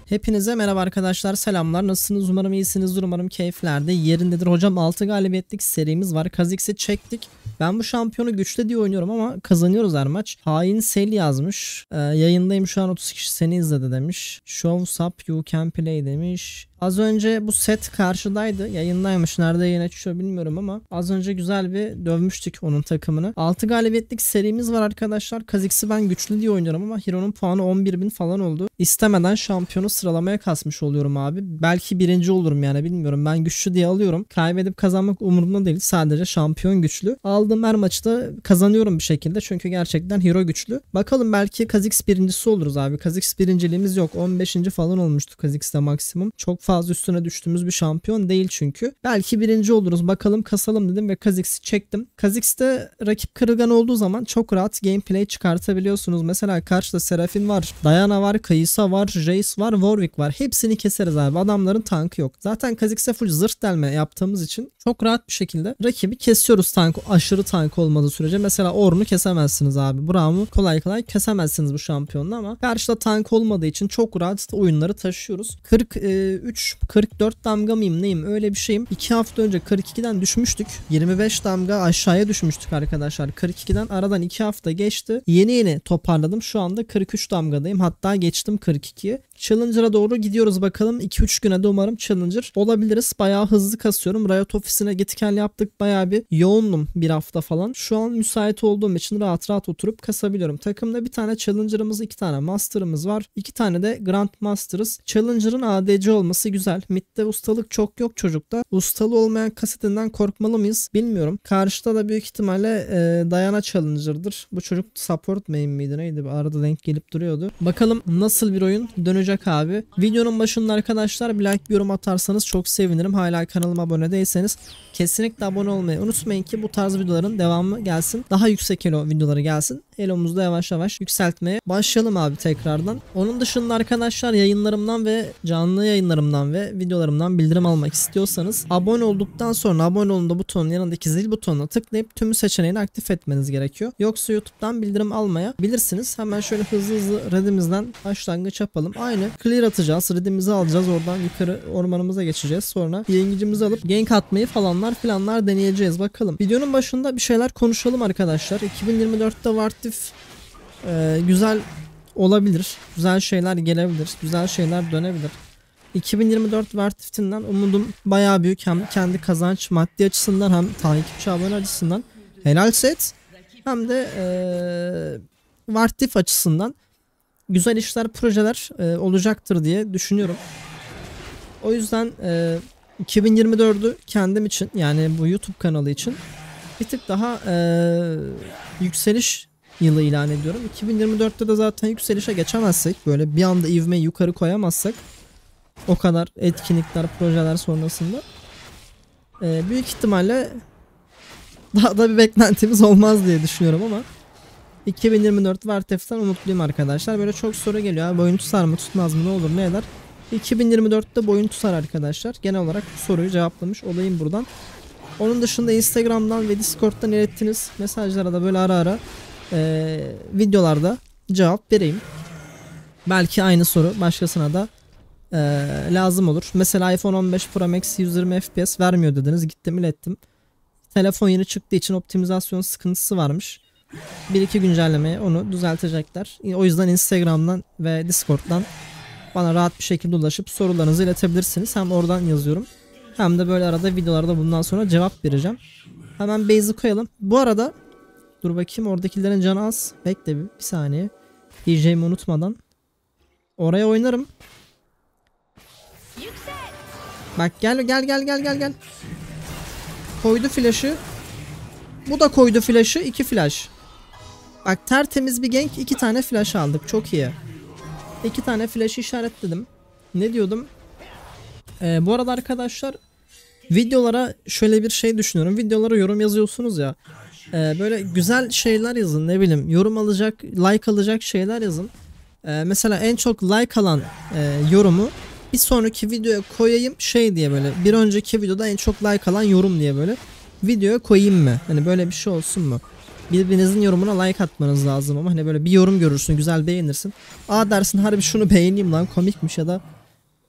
Hepinize merhaba arkadaşlar, selamlar. Nasılsınız? Umarım iyisinizdir. Umarım keyifler de yerindedir. Hocam 6 galibiyetlik serimiz var. Kha'Zix'i çektik. Ben bu şampiyonu güçlü diye oynuyorum ama kazanıyoruz her maç. Hain Sel yazmış. Yayındayım şu an, 30 kişi seni izledi demiş. Show up you can play demiş. Az önce bu set karşıdaydı. Yayındaymış. Nerede yayın açıyor bilmiyorum ama az önce güzel bir dövmüştük onun takımını. 6 galibiyetlik serimiz var arkadaşlar. Kha'Zix'i ben güçlü diye oynuyorum ama Hero'nun puanı 11.000 falan oldu. İstemeden şampiyonu sıralamaya kasmış oluyorum abi. Belki birinci olurum yani, bilmiyorum. Ben güçlü diye alıyorum. Kaybedip kazanmak umurumda değil. Sadece şampiyon güçlü. Aldığım her maçı da kazanıyorum bir şekilde. Çünkü gerçekten Hero güçlü. Bakalım, belki Kha'Zix birincisi oluruz abi. Kha'Zix birinciliğimiz yok. 15. falan olmuştu Kha'Zix'te maksimum. Çok fazla üstüne düştüğümüz bir şampiyon değil çünkü. Belki birinci oluruz. Bakalım, kasalım dedim ve Kha'Zix'i çektim. Kha'Zix'te rakip kırılgan olduğu zaman çok rahat gameplay çıkartabiliyorsunuz. Mesela karşıda Seraphine var, Diana var, Kaysa var, Jace var, Warwick var. Hepsini keseriz abi. Adamların tankı yok. Zaten Kha'Zix'e full zırh delme yaptığımız için çok rahat bir şekilde rakibi kesiyoruz, tank aşırı tank olmadığı sürece. Mesela Ornn'u kesemezsiniz abi. Braum'u kolay kolay kesemezsiniz bu şampiyonla ama karşıda tank olmadığı için çok rahat oyunları taşıyoruz. 44 damga mıyım neyim, öyle bir şeyim. 2 hafta önce 42'den düşmüştük. 25 damga aşağıya düşmüştük arkadaşlar. 42'den aradan 2 hafta geçti. Yeni toparladım. Şu anda 43 damgadayım. Hatta geçtim 42'ye. Challenger'a doğru gidiyoruz bakalım. 2-3 güne de umarım Challenger olabiliriz. Bayağı hızlı kasıyorum. Riot ofisine git gel yaptık. Bayağı bir yoğundum bir hafta falan. Şu an müsait olduğum için rahat rahat oturup kasabiliyorum. Takımda bir tane Challenger'ımız, 2 tane Master'ımız var. 2 tane de Grand Master'ız. Challenger'ın ADC olması güzel. Mid'de ustalık çok yok çocukta. Ustalı olmayan kasetinden korkmalı mıyız bilmiyorum. Karşıda da büyük ihtimalle Diana Challenger'dır. Bu çocuk support main miydi neydi? Arada denk gelip duruyordu. Bakalım nasıl bir oyun dönecek abi. Videonun başında arkadaşlar bir like, bir yorum atarsanız çok sevinirim. Hala kanalıma abone değilseniz kesinlikle abone olmayı unutmayın ki bu tarz videoların devamı gelsin. Daha yüksek elo videoları gelsin. Elo'muzu da yavaş yavaş yükseltmeye başlayalım abi tekrardan. Onun dışında arkadaşlar yayınlarımdan ve canlı yayınlarımdan ve videolarımdan bildirim almak istiyorsanız abone olduktan sonra abone olun da butonun yanındaki zil butonuna tıklayıp tüm seçeneğini aktif etmeniz gerekiyor. Yoksa YouTube'dan bildirim almayabilirsiniz. Hemen şöyle hızlı redimizden başlangıç yapalım. Aynı clear atacağız. Redimizi alacağız. Oradan yukarı ormanımıza geçeceğiz. Sonra yengeçimizi alıp gank atmayı falanlar filanlar deneyeceğiz. Bakalım. Videonun başında bir şeyler konuşalım arkadaşlar. 2024'te Wartif güzel olabilir. Güzel şeyler gelebilir. Güzel şeyler dönebilir. 2024 Wartif'inden umudum bayağı büyük. Hem kendi kazanç maddi açısından hem takipçi abone açısından helal set. Hem de Wartif açısından güzel işler, projeler olacaktır diye düşünüyorum. O yüzden 2024'ü kendim için, yani bu YouTube kanalı için bir tık daha yükseliş yılı ilan ediyorum. 2024'te de zaten yükselişe geçemezsek, böyle bir anda ivmeyi yukarı koyamazsak o kadar etkinlikler, projeler sonrasında büyük ihtimalle daha da bir beklentimiz olmaz diye düşünüyorum ama 2024 Wartif'ten umutluyum arkadaşlar. Böyle çok soru geliyor. Abi oyun tutar mı, tutmaz mı, ne olur ne eder? 2024'te boyun tutar arkadaşlar. Genel olarak bu soruyu cevaplamış olayım buradan. Onun dışında Instagram'dan ve Discord'dan ilettiğiniz mesajlara da böyle ara ara videolarda cevap vereyim. Belki aynı soru başkasına da lazım olur. Mesela iPhone 15 Pro Max 120 FPS vermiyor dediniz. Gittim ilettim. Telefon yeni çıktığı için optimizasyon sıkıntısı varmış. 1-2 güncellemeye onu düzeltecekler. O yüzden Instagram'dan ve Discord'dan bana rahat bir şekilde ulaşıp sorularınızı iletebilirsiniz. Hem oradan yazıyorum hem de böyle arada videolarda bundan sonra cevap vereceğim. Hemen base'i koyalım. Bu arada dur bakayım, oradakilerin canı az. Bekle bir saniye. DJ'mi unutmadan. Oraya oynarım. Bak gel. Koydu flash'ı. Bu da koydu flash'ı. 2 flash. Bak tertemiz bir gank, 2 tane flash aldık. Çok iyi. 2 tane flash işaretledim. Ne diyordum? Bu arada arkadaşlar videolara şöyle bir şey düşünüyorum. Videolara yorum yazıyorsunuz ya. Böyle güzel şeyler yazın, ne bileyim. Yorum alacak, like alacak şeyler yazın. Mesela en çok like alan yorumu bir sonraki videoya koyayım şey diye, böyle bir önceki videoda en çok like alan yorum diye böyle videoya koyayım mı? Hani böyle bir şey olsun mu? Birbirinizin yorumuna like atmanız lazım ama hani böyle bir yorum görürsün, güzel beğenirsin. Aa dersin, harbi şunu beğeneyim lan, komikmiş, ya da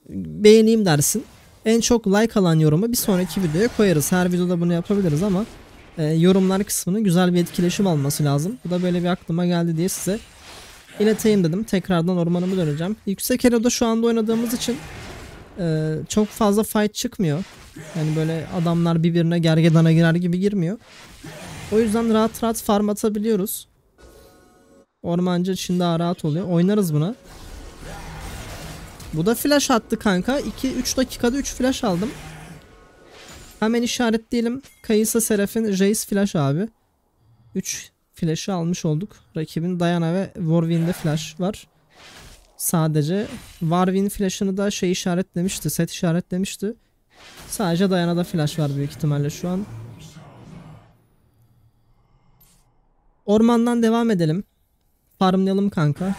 beğeneyim dersin. En çok like alan yorumu bir sonraki videoya koyarız. Her videoda bunu yapabiliriz ama yorumlar kısmının güzel bir etkileşim alması lazım. Bu da böyle bir aklıma geldi diye size ileteyim dedim. Tekrardan ormanıma döneceğim. Yüksek Elo'da şu anda oynadığımız için çok fazla fight çıkmıyor. Yani böyle adamlar birbirine gergedana girer gibi girmiyor. O yüzden rahat rahat farm atabiliyoruz. Ormancı için daha rahat oluyor. Oynarız buna. Bu da flash attı kanka. 2-3 dakikada 3 flash aldım. Hemen işaretleyelim. Kayısa Seraph'in Jace flash abi. 3 flash'ı almış olduk. Rakibin Diana ve Warwin'de flash var. Sadece Warwin flash'ını da şey işaretlemişti. Set işaretlemişti. Sadece Diana'da flash var büyük ihtimalle şu an. Ormandan devam edelim. Farmlayalım kanka.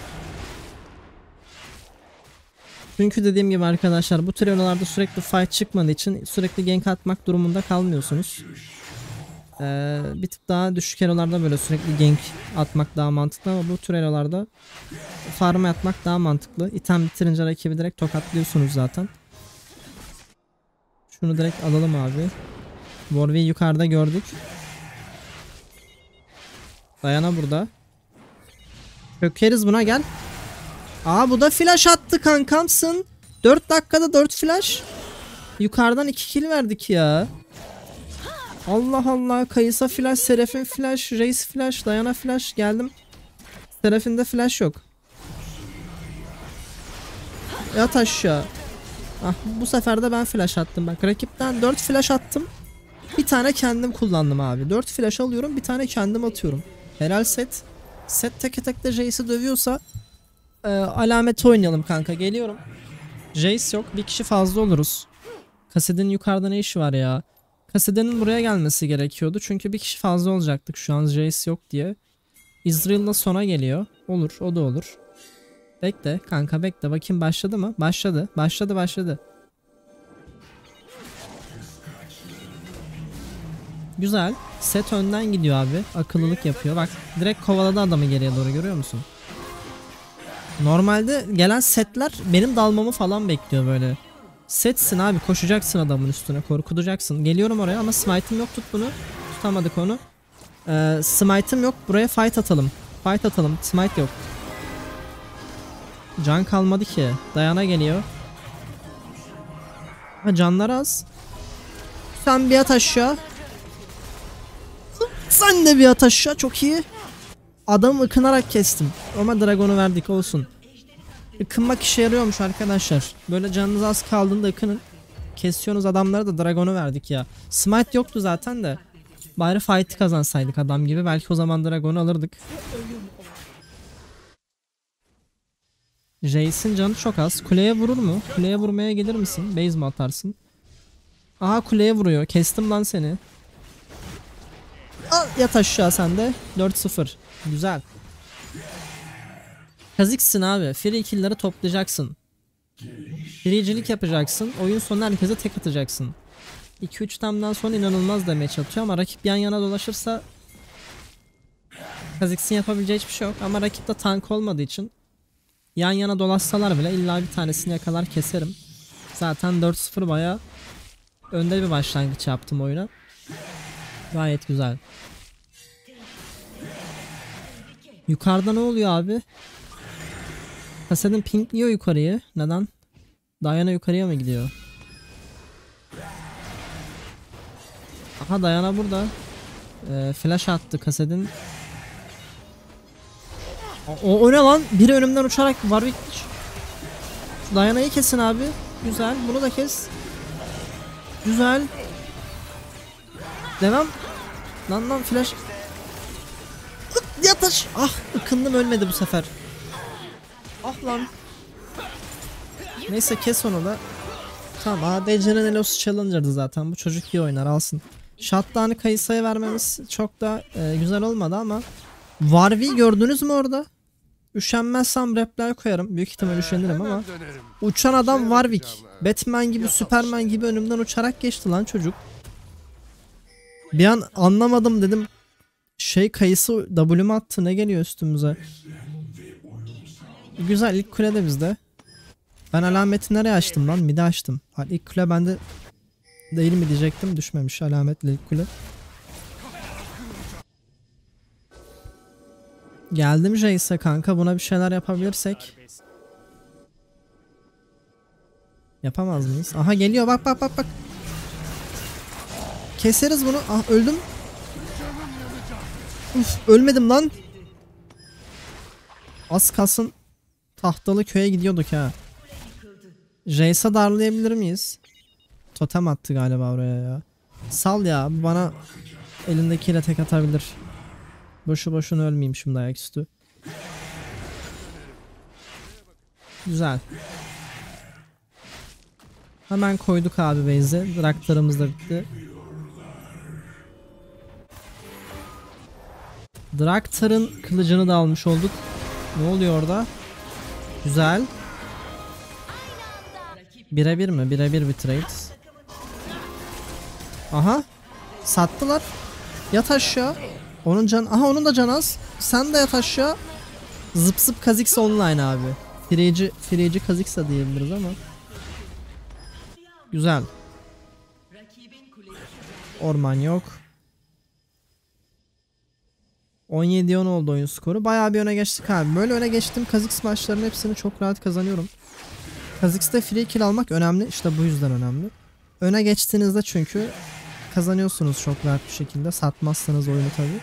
Çünkü dediğim gibi arkadaşlar bu tür oyunlarda sürekli fight çıkmadığı için sürekli gank atmak durumunda kalmıyorsunuz. Bir tık daha düşük elolarda böyle sürekli gank atmak daha mantıklı ama bu tür elolarda farm atmak daha mantıklı. İtem bitirince rakibi direkt tokatlıyorsunuz zaten. Şunu direkt alalım abi. Warwick'i yukarıda gördük. Diana burada. Çökeriz buna, gel. Aa bu da flash attı kankamsın. 4 dakikada 4 flash. Yukarıdan 2 kill verdik ya. Allah Allah. Kayısa flash, Seraph'in flash, Raze flash, Diana flash. Geldim. Seraph'inde flash yok. Yat aşağı. Ah, bu sefer de ben flash attım. Bak rakipten 4 flash attım. Bir tane kendim kullandım abi. 4 flash alıyorum, bir tane kendim atıyorum. Helal set. Set teke tek de Jace'i dövüyorsa alameti oynayalım kanka, geliyorum. Jace yok, bir kişi fazla oluruz. Kassed'in yukarıda ne işi var ya? Kassed'in buraya gelmesi gerekiyordu çünkü bir kişi fazla olacaktık şu an Jace yok diye. Israel'da sona geliyor. Olur, o da olur. Bekle kanka, bekle bakayım, başladı mı? Başladı. Başladı. Güzel. Set önden gidiyor abi. Akıllılık yapıyor. Bak direkt kovaladı adamı geriye doğru, görüyor musun? Normalde gelen setler benim dalmamı falan bekliyor böyle. Setsin abi, koşacaksın adamın üstüne, korkutacaksın. Geliyorum oraya ama smite'ım yok, tut bunu. Tutamadık onu. Smite'ım yok, buraya fight atalım. Smite yok. Can kalmadı ki. Diana geliyor. Ha, canlar az. Sen bir at aşağı. Sen de bir at aşağı, çok iyi. Adamı ıkınarak kestim. Ama Dragon'u verdik, olsun. Ikınmak işe yarıyormuş arkadaşlar. Böyle canınız az kaldığında ıkının. Kesiyorsunuz adamları da Dragon'u verdik ya. Smite yoktu zaten de. Bari fight'i kazansaydık adam gibi. Belki o zaman Dragon'u alırdık. Jace'in canı çok az. Kuleye vurur mu? Kuleye vurmaya gelir misin? Base mi atarsın? Aha, kuleye vuruyor. Kestim lan seni. Al, yat aşağı sen de. 4-0. Güzel. Kaziksin abi. Free kill'leri toplayacaksın. Freecilik yapacaksın. Oyun sonu herkese tek atacaksın. 2-3 tamdan sonra inanılmaz damage atıyor ama rakip yan yana dolaşırsa Kaziksin yapabileceği hiçbir şey yok. Ama rakipte tank olmadığı için yan yana dolaşsalar bile illa bir tanesini yakalar keserim. Zaten 4-0 bayağı önde bir başlangıç yaptım oyuna. Gayet güzel. Yukarıda ne oluyor abi? Kassadin pinkliyor yukarıyı. Neden? Diana yukarıya mı gidiyor? Aha, Diana burada. Flash attı Kassadin. O ne lan? Biri önümden uçarak Warwick. Diana'yı kesin abi. Güzel. Bunu da kes. Güzel. Devam. Lan flash. Yataş. Ah, ıkındım, ölmedi bu sefer. Ah lan. Neyse, kes onu da. Tamam, ADC'nin Elos Challenger'dı zaten. Bu çocuk iyi oynar, alsın. Shutdown'ı Kayısa'ya vermemiz çok da güzel olmadı ama Warwick'i gördünüz mü orada? Üşenmezsem repler koyarım. Büyük ihtimal üşenirim ama uçan adam Warwick. Batman gibi, Superman gibi önümden uçarak geçti lan çocuk. Bir an anlamadım, dedim. Kayısı W mu attı, ne geliyor üstümüze? Güzel, ilk kule de bizde. Ben alameti nereye açtım lan? Mid'e açtım. Hani ilk kule bende değil mi diyecektim. Düşmemiş alametle ilk kule. Geldim Jace'e kanka, buna bir şeyler yapabilirsek. Yapamaz mıyız? Aha geliyor, bak bak bak bak. Keseriz bunu. Ah öldüm. Uf, ölmedim lan. Az kalsın tahtalı köye gidiyorduk ha. Jace'e darlayabilir miyiz? Totem attı galiba oraya ya. Sal ya, bana elindekiyle tek atabilir. Boşu boşuna ölmeyeyim şimdi ayaküstü. Güzel. Hemen koyduk abi base'e. Draktarımız da bitti. Draktar'ın kılıcını da almış olduk. Ne oluyor orada? Güzel. Birebir mi? Birebir bir trade. Aha. Sattılar. Yat aşağı. Onun can, aha onun da canı az. Sen de yat aşağı. Zıp zıp Kha'Zix online abi. Freci Kha'Zix'a diyebiliriz ama. Güzel. Orman yok. 17-10 oldu oyun skoru. Bayağı bir öne geçtik abi. Böyle öne geçtim Kha'Zix maçlarının hepsini çok rahat kazanıyorum. Kha'Zix'te free kill almak önemli. İşte bu yüzden önemli. Öne geçtiğinizde çünkü kazanıyorsunuz çok rahat bir şekilde. Satmazsanız oyunu tabii.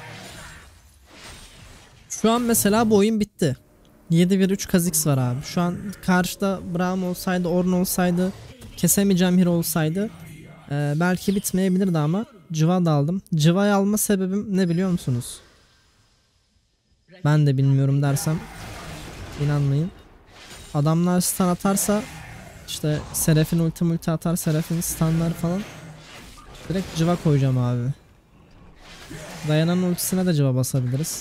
Şu an mesela bu oyun bitti. 7-1-3 Kha'Zix var abi. Şu an karşıda Braum olsaydı, Ornn olsaydı, kesemeyeceğim hero olsaydı belki bitmeyebilirdi ama Civa da aldım. Civa'yı alma sebebim ne biliyor musunuz? Ben de bilmiyorum dersem inanmayın. Adamlar stun atarsa, işte Seraphine ulti atar, Seraphine stunlar falan, direkt Civa koyacağım abi. Diana'nın ultisine de Civa basabiliriz.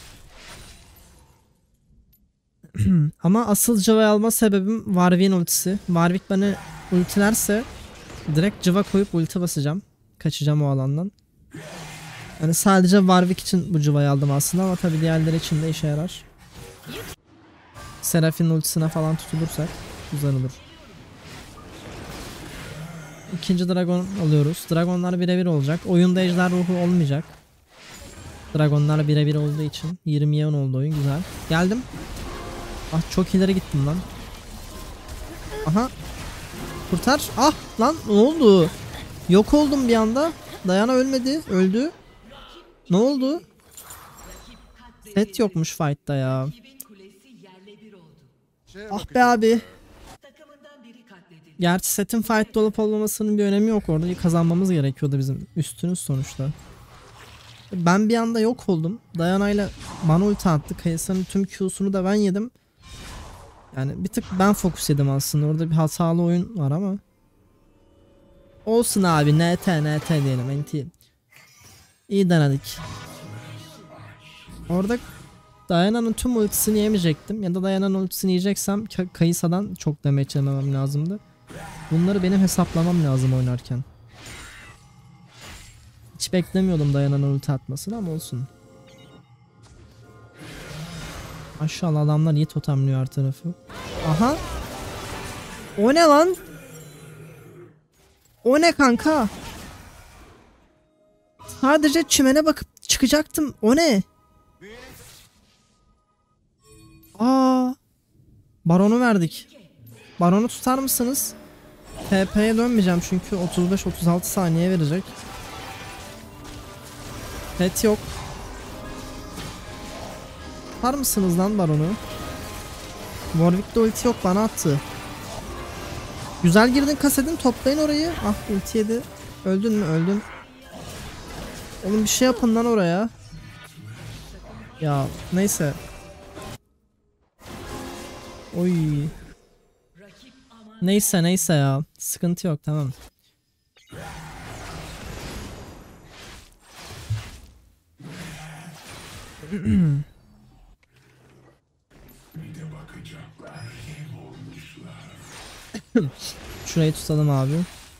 Ama asıl Civa'yı alma sebebim Warwick'in ultisi. Warwick beni ultilerse direkt Civa koyup ulti basacağım. Kaçacağım o alandan. Yani sadece Warwick için bu Civa'yı aldım aslında ama tabii diğerleri için de işe yarar. Seraphine ultisine falan tutulursak güzel olur. İkinci dragon alıyoruz. Dragonlar birebir olacak. Oyunda ejder ruhu olmayacak. Dragonlar birebir olduğu için 20'ye 10 oldu oyun, güzel. Geldim. Ah çok ileri gittim lan. Aha. Kurtar. Ah lan ne oldu? Yok oldum bir anda. Diana ölmedi. Öldü. Ne oldu? Set yokmuş fight'ta ya. Ah be abi. Gerçi setin fight'ta olup olmamasının bir önemi yok orada. Kazanmamız gerekiyordu bizim. Üstünüz sonuçta. Ben bir anda yok oldum. Diana ile bana ulti attı. Kayısa'nın tüm Q'sunu da ben yedim. Yani bir tık ben fokus yedim aslında. Orada bir hatalı oyun var ama. Olsun abi. NT diyelim. NT. İyi denedik. Orada Diana'nın tüm ultisini yemeyecektim. Ya da Diana'nın ultisini yiyeceksem Kayısa'dan çok damage yememem lazımdı. Bunları benim hesaplamam lazım oynarken. Hiç beklemiyordum Diana'nın ulti atmasını ama olsun. Maşallah adamlar iyi totemliyor her tarafı. Aha. O ne lan? O ne kanka? Sadece çimene bakıp çıkacaktım. O ne? Aa. Baron'u verdik. Baron'u tutar mısınız? TP'ye dönmeyeceğim çünkü 35-36 saniye verecek. Pet yok. Tutar mısınız lan Baron'u? Warwick'te ulti yok, bana attı. Güzel girdin kasedin, toplayın orayı. Ah ulti yedi. Öldün mü? Öldün. Oğlum bir şey yapın lan oraya. Ya neyse. Oy. Neyse ya. Sıkıntı yok, tamam. Şurayı tutalım abi.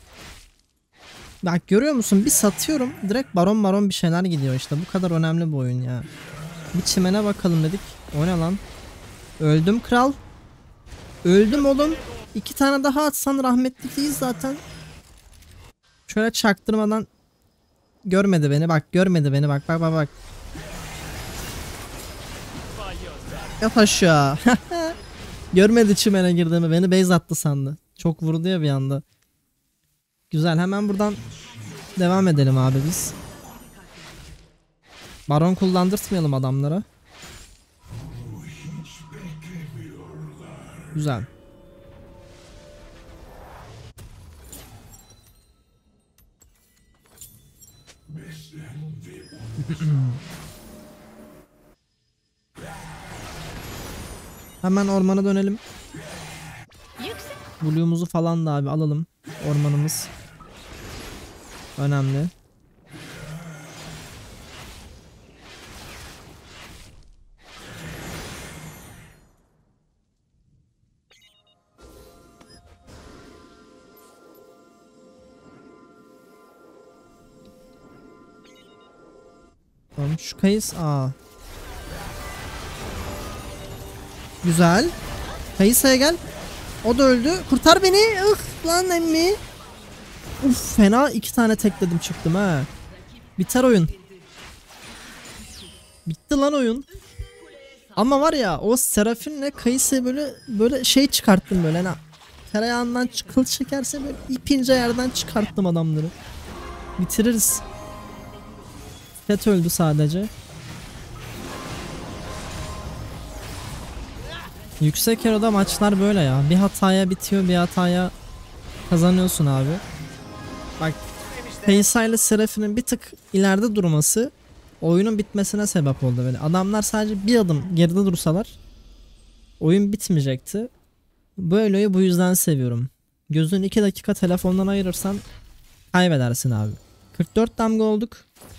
Bak görüyor musun? Bir satıyorum. Direkt baron bir şeyler gidiyor işte. Bu kadar önemli bu oyun ya. Bir çimene bakalım dedik. O ne lan? Öldüm kral. Öldüm oğlum. 2 tane daha atsan rahmetlik değil zaten. Şöyle çaktırmadan görmedi beni bak, görmedi beni bak bak bak bak. Yat aşağı. Görmedi çimene girdiğimi, beni base attı sandı. Çok vurdu ya bir anda. Güzel, hemen buradan devam edelim abi biz. Baron kullandırtmayalım adamlara. Güzel. Hemen ormana dönelim. Blue'umuzu falan da abi alalım. Ormanımız önemli. Tamam, şu kayıs. Güzel. Kayısa'ya gel. O da öldü. Kurtar beni. Lan emmi. Uf, fena 2 tane tekledim çıktım ha. Biter oyun. Bitti lan oyun. Ama var ya, o Seraphine Kayısa'ya böyle şey çıkarttım böyle. Hani tereyağından kıl çekerse böyle ipince yerden çıkarttım adamları. Bitiririz. Fet öldü sadece. Yüksek Elo'da maçlar böyle ya. Bir hataya bitiyor, bir hataya kazanıyorsun abi. Bak, Kayısa ile Seraphine'in bir tık ileride durması oyunun bitmesine sebep oldu böyle. Adamlar sadece bir adım geride dursalar oyun bitmeyecekti. Bu Elo'yu bu yüzden seviyorum. Gözün 2 dakika telefondan ayırırsan kaybedersin abi. 44 damga olduk.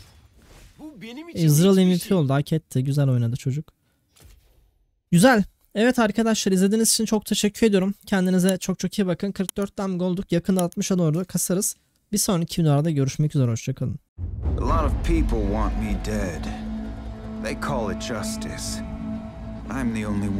Ezreal MVP oldu, hak etti. Güzel oynadı çocuk. Güzel. Evet arkadaşlar, izlediğiniz için çok teşekkür ediyorum. Kendinize çok çok iyi bakın. 44 damga olduk. Yakında 60'a doğru kasarız. Bir sonraki videolarda görüşmek üzere. Hoşçakalın. A lot of people want me dead. They call it justice. I'm the only one.